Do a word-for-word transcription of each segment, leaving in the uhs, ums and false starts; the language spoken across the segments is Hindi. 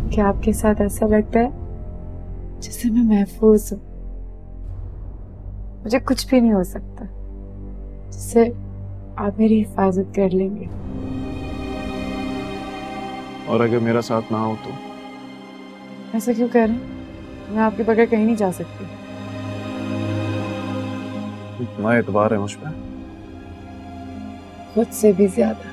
कि आपके साथ ऐसा लगता है जैसे मैं महफूज हूँ, मुझे कुछ भी नहीं हो सकता, जिससे आप मेरी हिफाजत कर लेंगे। और अगर मेरा साथ ना हो तो? ऐसा क्यों कह रहे हैं? मैं आपके बगैर कहीं नहीं जा सकती। इतना एतबार है मुझ पर? खुद से भी ज्यादा।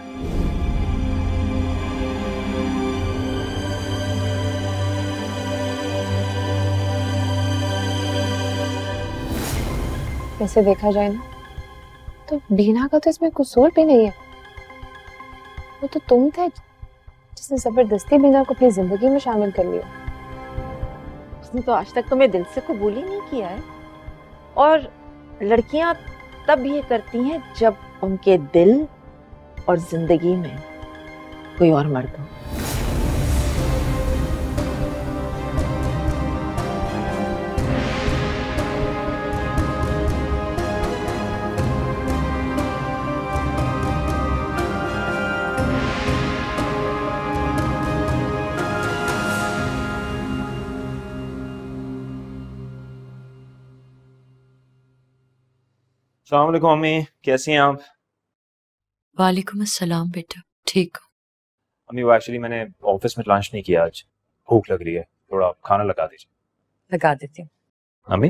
वैसे देखा जाए ना तो बीना का तो इसमें कसूर भी नहीं है। वो तो तुम थे जिसने जबरदस्ती बीना को अपनी जिंदगी में शामिल कर लिया। उसने तो आज तक तुम्हें दिल से कबूल ही नहीं किया है। और लड़कियां तब ये करती हैं जब उनके दिल और जिंदगी में कोई और मर्द हो। अस्सलाम वालेकुम मम्मी, कैसी हैं आप? वालेकुम अस्सलाम बेटा, ठीक हूँ। मम्मी वो एक्चुअली मैंने ऑफिस में लंच नहीं किया आज, भूख लग रही है, थोड़ा खाना लगा दीजिए। लगा देती हूँ। मम्मी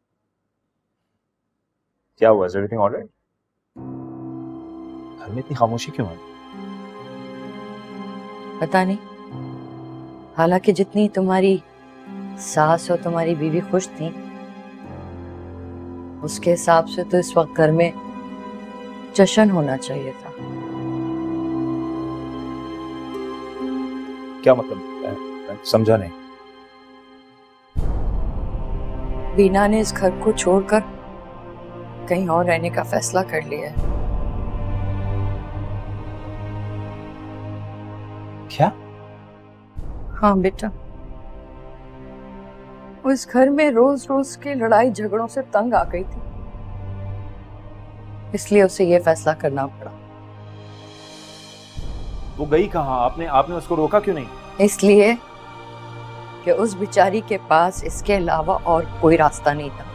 क्या हुआ? Is everything alright? घर में इतनी खामोशी क्यों है? पता नहीं, हालांकि जितनी तुम्हारी सास और तुम्हारी बीवी खुश थी, उसके हिसाब से तो इस वक्त घर में जश्न होना चाहिए था। क्या मतलब? मैं, मैं समझा नहीं। बीना ने इस घर को छोड़कर कहीं और रहने का फैसला कर लिया है। क्या? हाँ बेटा, वो इस घर में रोज रोज के लड़ाई झगड़ों से तंग आ गई थी, इसलिए उसे ये फैसला करना पड़ा। वो गई कहाँ? आपने आपने उसको रोका क्यों नहीं? इसलिए कि उस बेचारी के पास इसके अलावा और कोई रास्ता नहीं था।